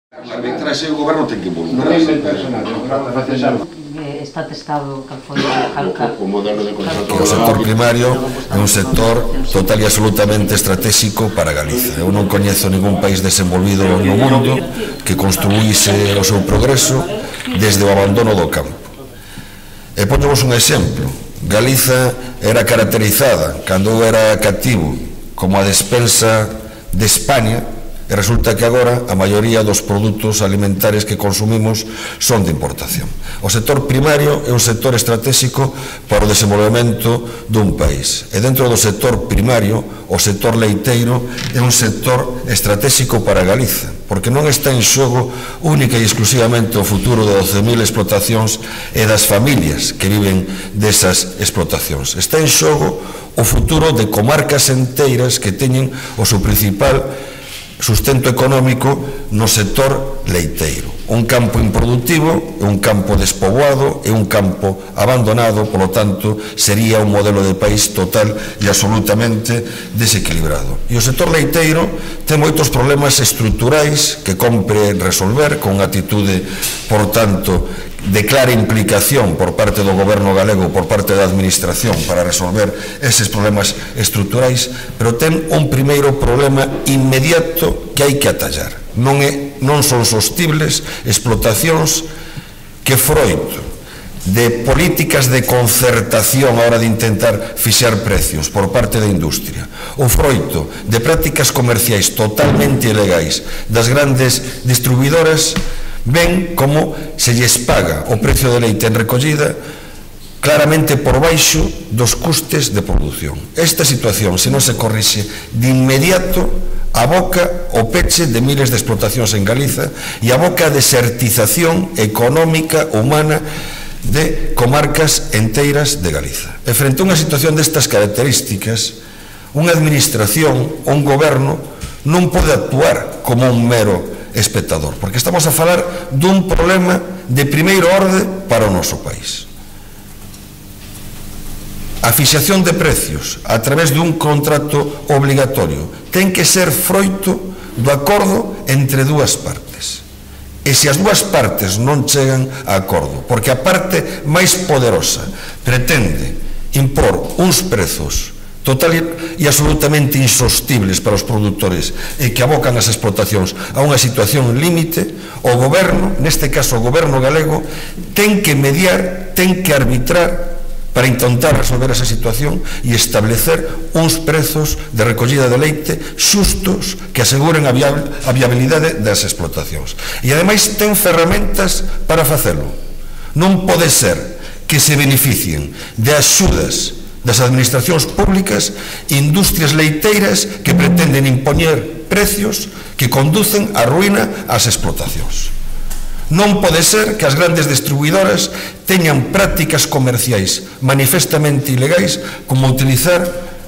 A arbitraxe o goberno ten que involucrarse. Está testado o modelo de contrato. O sector primario é un sector total e absolutamente estratégico para Galiza. Eu non coñezo ningún país desenvolvido no mundo que construíse o seu progreso desde o abandono do campo. E poñemos un exemplo. Galiza era caracterizada, cando eu era cativo, como a despensa de España, e resulta que agora a maioría dos produtos alimentares que consumimos son de importación. O sector primario é un sector estratégico para o desenvolvemento dun país. E dentro do sector primario, o sector leiteiro é un sector estratégico para Galiza, porque non está en xogo única e exclusivamente o futuro de 12.000 explotacións e das familias que viven desas explotacións. Está en xogo o futuro de comarcas enteiras que teñen o seu principal sustento económico no sector leiteiro. Un campo improductivo, un campo despoboado e un campo abandonado, polo tanto, sería un modelo de país total e absolutamente desequilibrado. E o sector leiteiro ten moitos problemas estruturais que compre resolver con atitude, por tanto, de clara implicación por parte do goberno galego, por parte da administración para resolver eses problemas estruturais, pero ten un primeiro problema inmediato que hai que atallar. Non son sostibles explotacións que froito de políticas de concertación a hora de intentar fixar precios por parte da industria, o froito de prácticas comerciais totalmente ilegais das grandes distribuidoras, ven como se lles paga o precio de leite en recollida claramente por baixo dos custes de produción. Esta situación, se non se corrixe de inmediato, aboca o peche de miles de explotacións en Galiza e aboca a desertización económica, humana, de comarcas enteiras de Galiza. E frente a unha situación destas características, unha administración, un goberno, non pode actuar como un mero espectador, porque estamos a falar dun problema de primeiro orde para o noso país. A fixación de precios a través dun contrato obligatorio ten que ser froito do acordo entre dúas partes. E se as dúas partes non chegan a acordo, porque a parte máis poderosa pretende impor uns prezos total e absolutamente insostibles para os produtores e que abocan as explotacións a unha situación límite, o goberno, neste caso o goberno galego, ten que mediar, ten que arbitrar para intentar resolver esa situación e establecer uns prezos de recollida de leite xustos que aseguren a viabilidade das explotacións. E ademais ten ferramentas para facelo. Non pode ser que se beneficien de axudas das administracións públicas industrias leiteiras que pretenden impoñer precios que conducen á ruína ás explotacións. Non pode ser que as grandes distribuidoras teñan prácticas comerciais manifestamente ilegais, como utilizar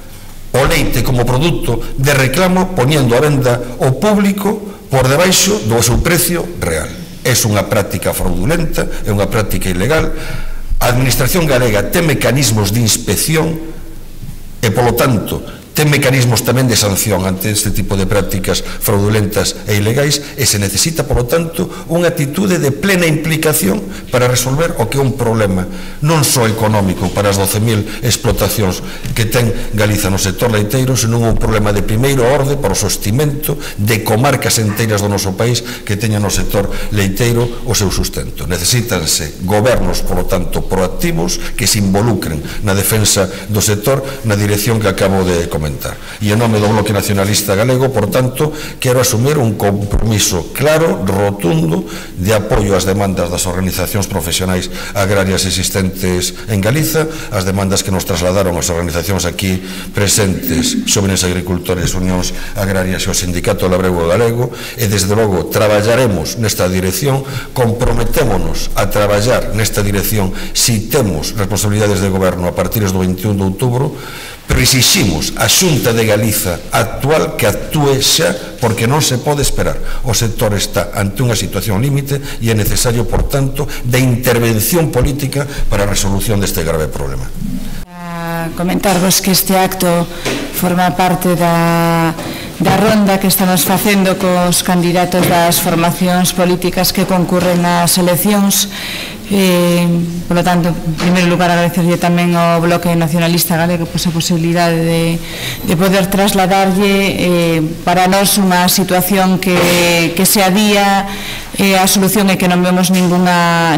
o leite como produto de reclamo poñendo a venda ao público por debaixo do seu precio real. É unha práctica fraudulenta, é unha práctica ilegal. A administración galega ten mecanismos de inspección e, polo tanto, ten mecanismos tamén de sanción ante este tipo de prácticas fraudulentas e ilegais e se necesita, polo tanto, unha atitude de plena implicación para resolver o que é un problema non só económico para as 12.000 explotacións que ten Galiza no sector leiteiro, senón un problema de primeiro orde para o sostimento de comarcas enteiras do noso país que teñan no sector leiteiro o seu sustento. Necesítanse gobernos, polo tanto, proactivos que se involucren na defensa do sector na dirección que acabo de comentar. E en nome do Bloque Nacionalista Galego, por tanto, quero asumir un compromiso claro, rotundo, de apoio ás demandas das organizacións profesionais agrarias existentes en Galiza, as demandas que nos trasladaron as organizacións aquí presentes, Xóvenes Agricultores, Unións Agrarias e o Sindicato Labrego Galego, e desde logo traballaremos nesta dirección, comprometémonos a traballar nesta dirección si temos responsabilidades de goberno a partir do 21 de outubro, pero exiximos a Xunta de Galiza actual que actúe xa, porque non se pode esperar. O sector está ante unha situación límite e é necesario, por tanto, de intervención política para a resolución deste grave problema. Comentarvos que este acto forma parte da da ronda que estamos facendo cos candidatos das formacións políticas que concurren ás eleccións. Por lo tanto, en primeiro lugar, agradecerlle tamén ao Bloque Nacionalista Galego a posibilidade de poder trasladarlle para nós unha situación que se adía. A solución é que non vemos ninguna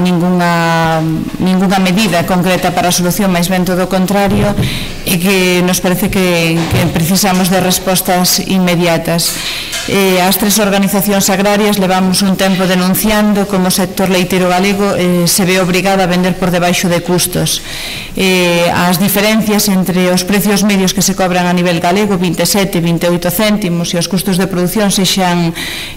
medida concreta para a solución, máis ben todo o contrario, e que nos parece que precisamos de respostas inmediatas. As tres organizacións agrarias levamos un tempo denunciando como o sector leiteiro galego se ve obrigado a vender por debaixo de custos. As diferencias entre os precios medios que se cobran a nivel galego, 27, 28 céntimos, e os custos de produción sexan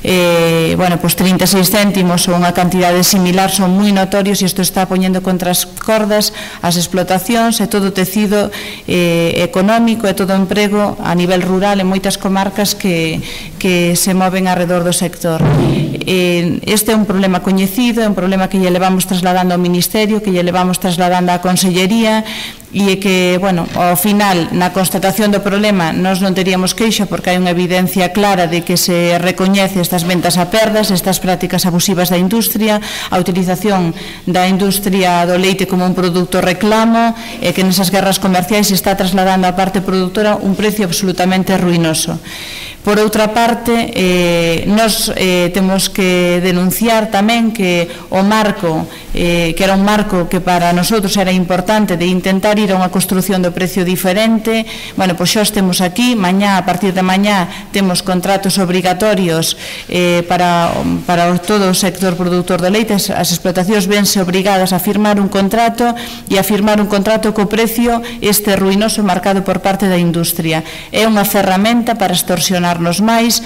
36 céntimos ou unha cantidade similar, son moi notorios, e isto está poñendo contra as cordas as explotacións e todo o tecido económico e todo o emprego a nivel rural en moitas comarcas que se moven alrededor do sector. Este é un problema coñecido, é un problema que lle levamos trasladando ao Ministerio, que lle levamos trasladando á Consellería, e que, ao final, na constatación do problema nós non teríamos queixa porque hai unha evidencia clara de que se recoñece estas ventas a perdas, estas prácticas abusivas da industria, a utilización da industria do leite como un produto reclamo, e que nesas guerras comerciais se está trasladando á parte produtora un precio absolutamente ruinoso. Por outra parte, nós temos que denunciar tamén que o marco, que era un marco que para nosotros era importante de intentar ir a unha construción do precio diferente, pois xa estemos aquí, a partir de mañá temos contratos obrigatorios para todo o sector produtor de leite. As explotacións vense obrigadas a firmar un contrato e a firmar un contrato co precio este ruinoso marcado por parte da industria. É unha ferramenta para extorsionar máis.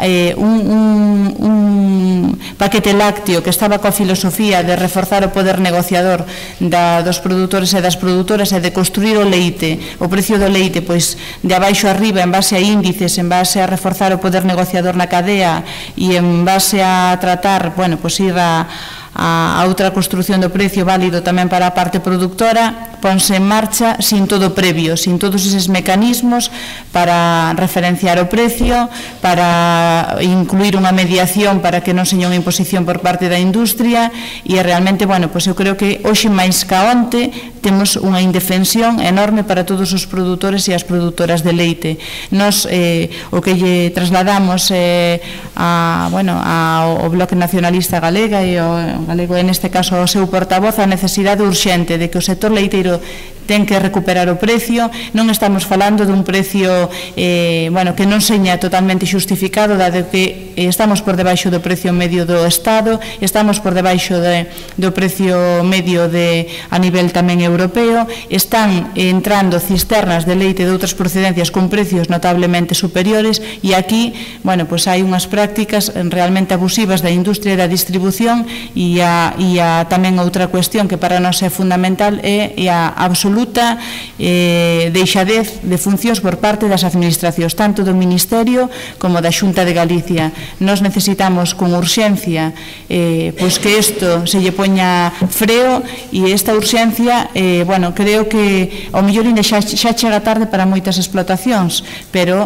Un paquete lácteo que estaba coa filosofía de reforzar o poder negociador dos produtores e das produtoras e de construir o leite, o precio do leite, pois de abaixo arriba en base a índices, en base a reforzar o poder negociador na cadea e en base a tratar, pois ir a outra construción do precio válido tamén para a parte productora, ponse en marcha sin todo previo, sin todos eses mecanismos para referenciar o precio, para incluir unha mediación para que non seña unha imposición por parte da industria, e realmente, pois eu creo que hoxe máis ca onte temos unha indefensión enorme para todos os produtores e as produtoras de leite. Nos, o que lle trasladamos ao Bloque Nacionalista Galega e ao galego, en este caso ao seu portavoz, a necesidade urxente de que o sector leiteiro ten que recuperar o precio. Non estamos falando dun precio que non seña totalmente xustificado, dado que estamos por debaixo do precio medio do Estado, estamos por debaixo do precio medio a nivel tamén europeo, están entrando cisternas de leite de outras procedencias con precios notablemente superiores, e aquí, pois hai unhas prácticas realmente abusivas da industria e da distribución, e tamén outra cuestión que para nós é fundamental é a absoluta deixadez de funcións por parte das administracións, tanto do Ministerio como da Xunta de Galicia. Nós necesitamos con urxencia pois que isto se lle poña freo, e esta urxencia, creo que ao mellor ainda xa chega tarde para moitas explotacións, pero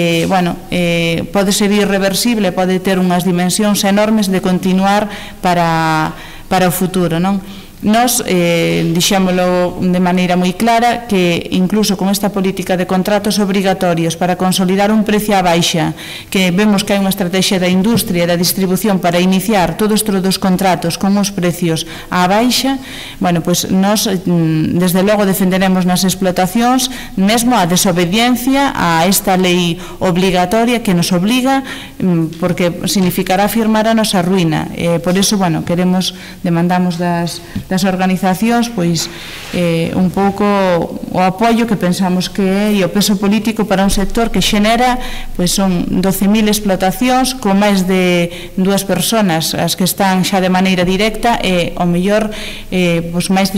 pode ser irreversible, pode ter unhas dimensións enormes de continuar para o futuro, non? Nos dixémolo de maneira moi clara que incluso con esta política de contratos obrigatorios para consolidar un precio á baixa, que vemos que hai unha estrategia da industria e da distribución para iniciar todos os contratos con os precios á baixa, pois nos desde logo defenderemos nas explotacións mesmo a desobediencia a esta lei obligatoria que nos obliga, porque significará firmar a nosa ruína. Por iso, demandamos das organizacións pois un pouco o apoio que pensamos que é e o peso político para un sector que xenera, pois son 12.000 explotacións con máis de 2 persoas as que están xa de maneira directa, e ao mellor pois máis de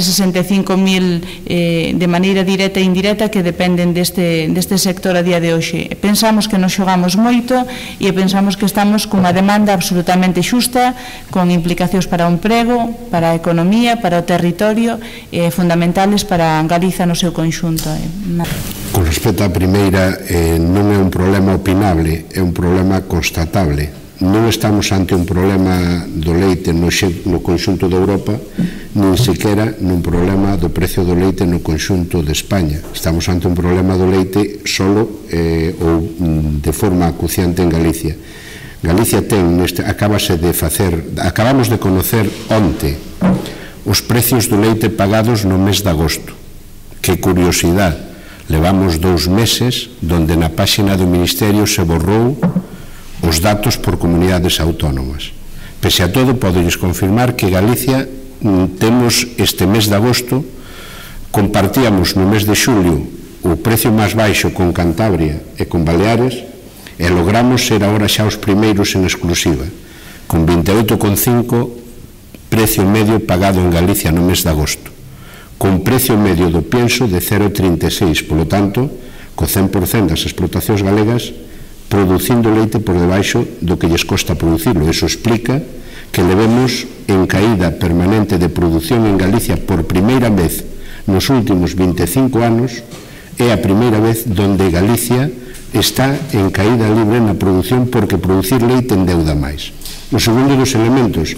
65.000 de maneira directa e indirecta que dependen deste sector a día de hoxe. Pensamos que nos xogamos moito e pensamos que estamos cunha demanda absolutamente xusta, con implicacións para o emprego, para a economía, para o territorio fundamentales para Galiza no seu conxunto. Con respecto á primeira, non é un problema opinable, é un problema constatable. Non estamos ante un problema do leite no conxunto de Europa, nin sequera nun problema do precio do leite no conxunto de España. Estamos ante un problema do leite solo ou de forma acuciante en Galicia. Galicia acabamos de conocer onte os precios do leite pagados no mes de agosto. Que curiosidade, levamos 2 meses donde na páxina do Ministerio se borrou os datos por comunidades autónomas. Pese a todo, podelles confirmar que Galicia temos este mes de agosto, compartíamos no mes de xulio o precio máis baixo con Cantabria e con Baleares, e logramos ser agora xa os primeiros en exclusiva, con 28,5 precio medio pagado en Galicia no mes de agosto, con precio medio do pienso de 0,36, polo tanto, co 100% das explotacións galegas producindo leite por debaixo do que lles costa producirlo. Eso explica que levemos en caída permanente de produción en Galicia por primeira vez nos últimos 25 anos. É a primeira vez donde Galicia está en caída libre na produción, porque producir leite endeuda máis. O segundo dos elementos,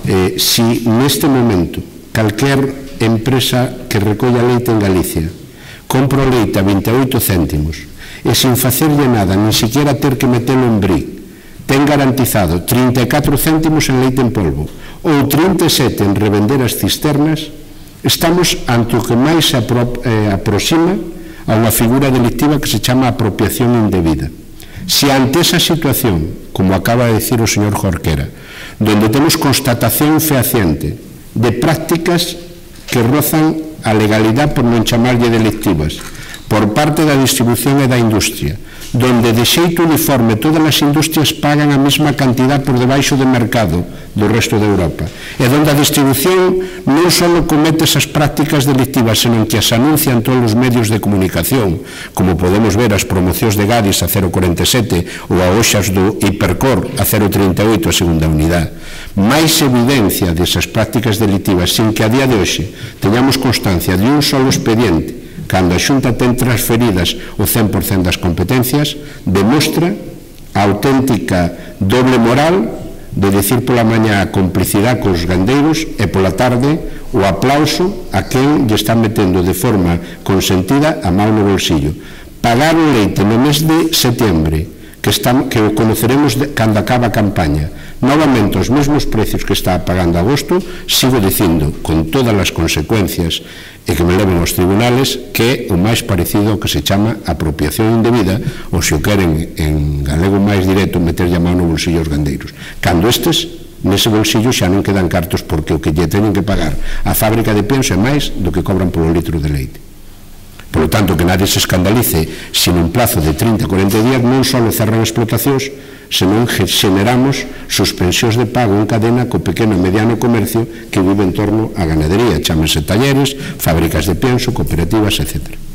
si neste momento calquer empresa que recolla leite en Galicia compra leite a 28 céntimos e sin facerlle nada, nin siquiera ter que metelo en brí, ten garantizado 34 céntimos en leite en polvo ou 37 en revender as cisternas, estamos ante o que máis se aproxima a unha figura delictiva que se chama apropiación indebida. Se ante esa situación, como acaba de decir o señor Jorquera, donde temos constatación fehaciente de prácticas que rozan a legalidade, por non chamarlle delictivas, por parte da distribución e da industria, donde de xeito uniforme todas as industrias pagan a mesma cantidad por debaixo do mercado do resto de Europa, e donde a distribución non só comete esas prácticas delictivas, senón que as anuncian todos os medios de comunicación, como podemos ver as promocións de Gadis a 0,47 ou a Oxas do Hipercor a 0,38 a segunda unidade. Máis evidencia desas prácticas delictivas, sin que a día de hoxe teñamos constancia de un solo expediente cando a Xunta ten transferidas o 100% das competencias, demostra a auténtica doble moral de decir pola mañá a complicidade cos gandeiros e pola tarde o aplauso a quen lle está metendo de forma consentida a mão no bolsillo. Pagar o leite no mes de setembro, que o conoceremos cando acaba a campaña, novamente os mesmos precios que está pagando agosto, sigo dicindo, con todas as consecuencias e que me leven aos tribunales, que é o máis parecido ao que se chama apropiación indebida, ou se o queren en galego máis directo, meterlle a mão no bolsillo aos gandeiros, cando estes nese bolsillo xa non quedan cartos, porque o que lle teñen que pagar a fábrica de pienso é máis do que cobran polo litro de leite. Por lo tanto, que nadie se escandalice se nun plazo de 30 a 40 días non só cerran explotacións, senón generamos suspensións de pago en cadena co pequeno e mediano comercio que vive en torno á ganadería, chámense talleres, fábricas de pienso, cooperativas, etc.